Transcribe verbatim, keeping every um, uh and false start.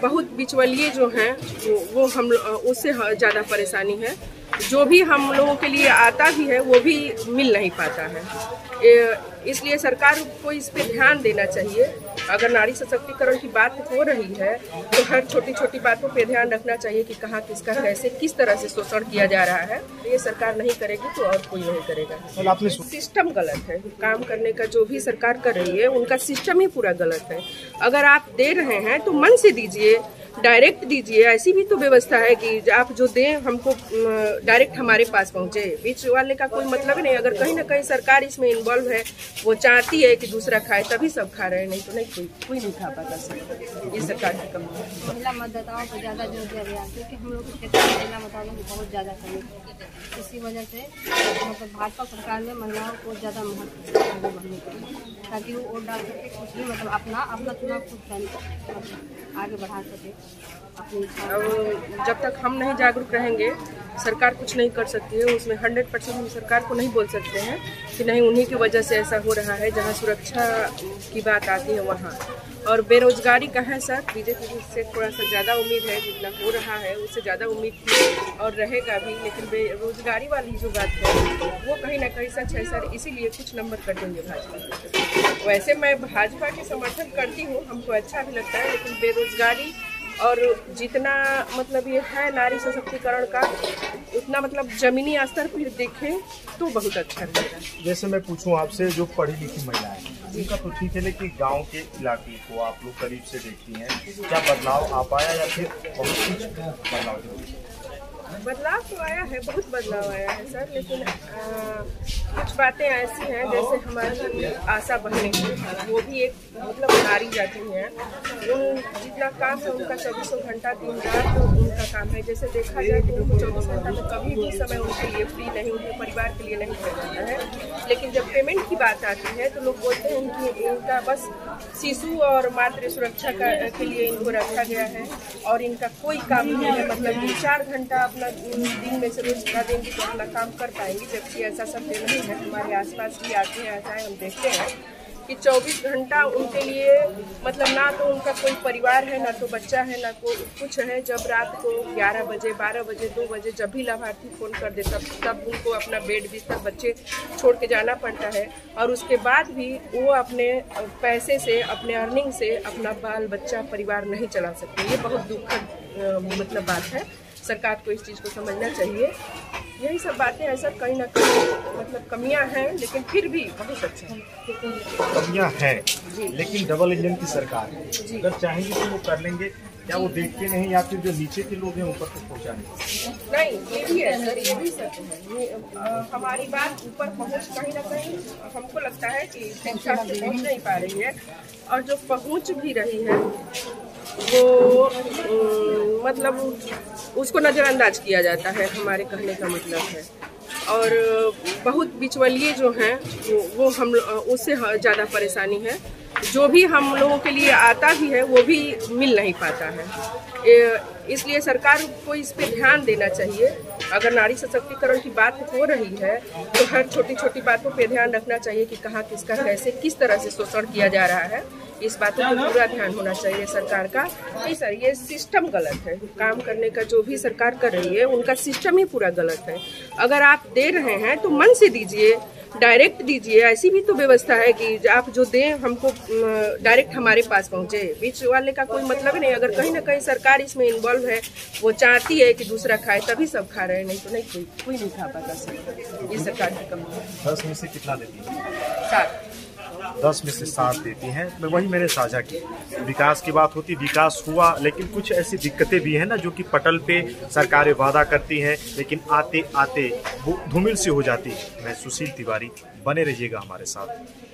बहुत बिचवलिए जो हैं वो, वो हम उससे ज़्यादा परेशानी है। जो भी हम लोगों के लिए आता भी है वो भी मिल नहीं पाता है। इसलिए सरकार को इस पे ध्यान देना चाहिए। अगर नारी सशक्तिकरण की बात हो रही है तो हर छोटी छोटी बातों पे ध्यान रखना चाहिए कि कहाँ किसका कैसे किस तरह से शोषण किया जा रहा है। ये सरकार नहीं करेगी तो और कोई नहीं करेगा। सिस्टम गलत है। काम करने का जो भी सरकार कर रही है उनका सिस्टम ही पूरा गलत है। अगर आप दे रहे हैं तो मन से दीजिए, डायरेक्ट दीजिए। ऐसी भी तो व्यवस्था है कि आप जो दें हमको डायरेक्ट हमारे पास पहुंचे। बीच वाले का कोई मतलब ही नहीं। अगर कहीं ना कहीं सरकार इसमें इन्वॉल्व है, वो चाहती है कि दूसरा खाए तभी सब खा रहे हैं, नहीं तो नहीं कोई कोई नहीं खा पाता सब। इस सरकार की कमी है। महिला मतदाताओं को ज़्यादा जोर दिया गया क्योंकि हम लोग के क्षेत्र में महिला मतदाताओं की बहुत ज़्यादा कमी है। इसी वजह से मतलब भाजपा सरकार ने महिलाओं को ज़्यादा महत्व आगे बढ़ने के लिए, ताकि वो वोट डाल सके, कुछ भी मतलब अपना अपना चुनाव खुद आगे बढ़ा सके। अब जब तक हम नहीं जागरूक रहेंगे सरकार कुछ नहीं कर सकती है। उसमें हंड्रेड परसेंट हम सरकार को नहीं बोल सकते हैं कि नहीं उन्हीं की वजह से ऐसा हो रहा है। जहाँ सुरक्षा की बात आती है वहाँ और बेरोजगारी का है सर, बीजेपी से थोड़ा सा ज़्यादा उम्मीद है। जितना हो रहा है उससे ज़्यादा उम्मीद थी और रहेगा भी, लेकिन बेरोजगारी वाली जो बात है वो कहीं ना कहीं सच है सर। इसीलिए कुछ नंबर कटेंगे भाजपा। वैसे मैं भाजपा के समर्थन करती हूँ, हमको अच्छा भी लगता है, लेकिन बेरोजगारी और जितना मतलब ये है नारी सशक्तिकरण का उतना मतलब जमीनी स्तर पर देखें तो बहुत अच्छा रहेगा। जैसे मैं पूछूं आपसे, जो पढ़ी लिखी महिलाएं उनका तो ठीक है, लेकिन गांव के इलाके को आप लोग करीब से देखती हैं, क्या बदलाव आ पाया या फिर बहुत कुछ बदलाव जरूरी? बदलाव तो आया है, बहुत बदलाव आया है सर, लेकिन आ, कुछ बातें ऐसी हैं जैसे हमारी आशा बहनें हैं, वो भी एक मतलब नारी जाती हैं। उन जितना काम है उनका चौबीसों घंटा दिन रात उनका काम है। जैसे देखा जाए तो उनको चौबीस घंटा में कभी भी समय उनके लिए फ्री नहीं, उनके परिवार के लिए नहीं दिया जाता है। लेकिन जब पेमेंट की बात आती है तो लोग बोलते हैं कि इनका बस शिशु और मातृ सुरक्षा का के लिए इनको रखा गया है और इनका कोई काम नहीं है। मतलब चार घंटा अपना दिन में से रोज का देंगे तो अपना काम कर पाएंगे, जबकि ऐसा सत्य नहीं है। हमारे आसपास भी आते हैं, ऐसा है, हम देखते हैं कि चौबीस घंटा उनके लिए मतलब ना तो उनका कोई परिवार है, ना तो बच्चा है, ना कोई कुछ है। जब रात को ग्यारह बजे, बारह बजे, दो बजे जब भी लाभार्थी फ़ोन कर दे तब तब उनको अपना बेड बिस्तर बच्चे छोड़ के जाना पड़ता है और उसके बाद भी वो अपने पैसे से, अपने अर्निंग से अपना बाल बच्चा परिवार नहीं चला सकते। ये बहुत दुखद मतलब बात है। सरकार को इस चीज़ को समझना चाहिए। यही सब बातें ऐसा कहीं ना कहीं मतलब कमियां हैं, लेकिन फिर भी बहुत अच्छा है। कमियां हैं लेकिन डबल इंजन की सरकार है, अगर चाहेंगे तो वो कर लेंगे। क्या वो देखते नहीं या फिर जो नीचे के लोग हैं ऊपर तक पहुँचाने? नहीं, ये भी है सर, ये भी सच है। ये आ, हमारी बात ऊपर पहुँच कहीं ना कहीं हमको लगता है कि ठीक ठाक से पहुँच नहीं पा रही है और जो पहुँच भी रही है वो मतलब उसको नज़रअंदाज किया जाता है, हमारे कहने का मतलब है। और बहुत बिचवलिए जो हैं वो, वो हम उससे ज़्यादा परेशानी है। जो भी हम लोगों के लिए आता भी है वो भी मिल नहीं पाता है। इसलिए सरकार को इस पे ध्यान देना चाहिए। अगर नारी सशक्तिकरण की बात हो रही है तो हर छोटी छोटी बातों पे ध्यान रखना चाहिए कि कहाँ किसका कैसे किस तरह से शोषण किया जा रहा है। इस बातों पर पूरा ध्यान होना चाहिए सरकार का। नहीं सर, ये सिस्टम गलत है। काम करने का जो भी सरकार कर रही है उनका सिस्टम ही पूरा गलत है। अगर आप दे रहे हैं तो मन से दीजिए, डायरेक्ट दीजिए। ऐसी भी तो व्यवस्था है कि आप जो दें हमको डायरेक्ट हमारे पास पहुंचे। बीच वाले का कोई मतलब ही नहीं। अगर कहीं ना कहीं सरकार इसमें इन्वॉल्व है, वो चाहती है कि दूसरा खाए तभी सब खा रहे हैं, नहीं तो नहीं कोई कोई नहीं खा पाता सब। ये सरकार की कमी है। दस में से कितना देती है? सात। दस में से सात देती हैं। मैं वही मैंने साझा की, विकास की बात होती, विकास हुआ, लेकिन कुछ ऐसी दिक्कतें भी हैं ना जो कि पटल पे सरकारें वादा करती हैं लेकिन आते आते वो धूमिल सी हो जाती है। मैं सुशील तिवारी, बने रहिएगा हमारे साथ।